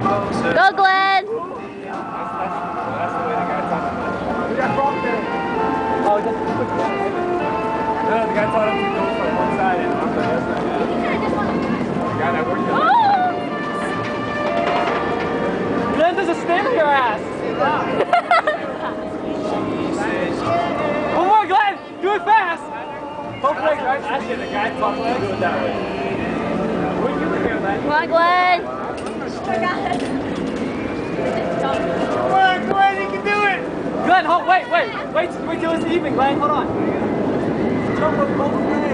Go, Glenn! That's the way the guy taught him. We got Brock there. Oh, just quick. No, the guy taught him to go from one side and I'm the other side. The guy that worked there. Glenn does a spin on your ass. One more, Glenn. Do it fast. Both legs, right? Actually, the guy taught him to do it that way. When you were here, lad. Come on, Glenn! Come on, Glenn, you can do it! Glenn, hold, wait till it's even, Glenn, hold on. Jump with both legs.